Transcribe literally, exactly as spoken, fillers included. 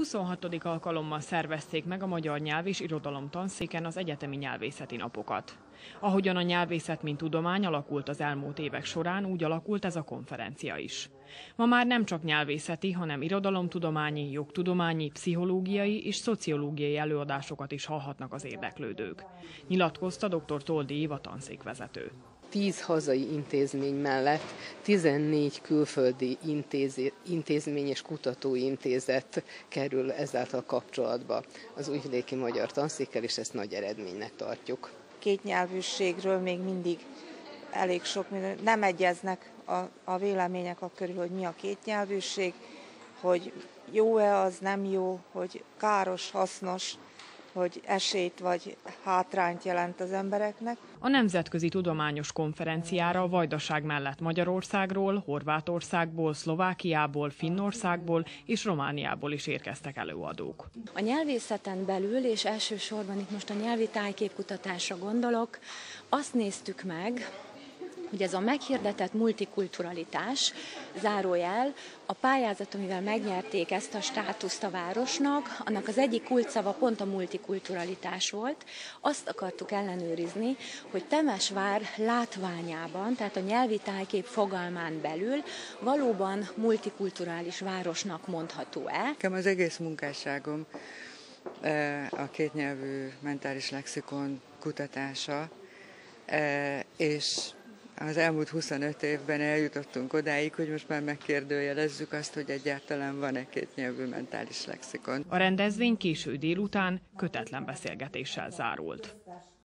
huszonhatodik alkalommal szervezték meg a magyar nyelv és irodalom tanszéken az egyetemi nyelvészeti napokat. Ahogyan a nyelvészet mint tudomány alakult az elmúlt évek során, úgy alakult ez a konferencia is. Ma már nem csak nyelvészeti, hanem irodalomtudományi, jogtudományi, pszichológiai és szociológiai előadásokat is hallhatnak az érdeklődők. Nyilatkozta dr. Toldi Éva tanszékvezető. Tíz hazai intézmény mellett tizennégy külföldi intéz, intézmény és kutatóintézet kerül ezáltal kapcsolatba az Újvidéki Magyar Tanszékkel, és ezt nagy eredménynek tartjuk. Kétnyelvűségről még mindig elég sok minden, nem egyeznek a, a vélemények a körül, hogy mi a kétnyelvűség, hogy jó-e az, nem jó, hogy káros, hasznos, hogy esélyt vagy hátrányt jelent az embereknek. A nemzetközi tudományos konferenciára Vajdaság mellett Magyarországról, Horvátországból, Szlovákiából, Finnországból és Romániából is érkeztek előadók. A nyelvészeten belül, és elsősorban itt most a nyelvi tájképkutatásra gondolok, azt néztük meg, hogy ez a meghirdetett multikulturalitás, zárójel, a pályázat, amivel megnyerték ezt a státuszt a városnak, annak az egyik kulcsszava pont a multikulturalitás volt. Azt akartuk ellenőrizni, hogy Temesvár látványában, tehát a nyelvi tájkép fogalmán belül valóban multikulturális városnak mondható-e. Nekem az egész munkásságom a kétnyelvű mentális lexikon kutatása, és az elmúlt huszonöt évben eljutottunk odáig, hogy most már megkérdőjelezzük azt, hogy egyáltalán van-e kétnyelvű mentális lexikon. A rendezvény késő délután kötetlen beszélgetéssel zárult.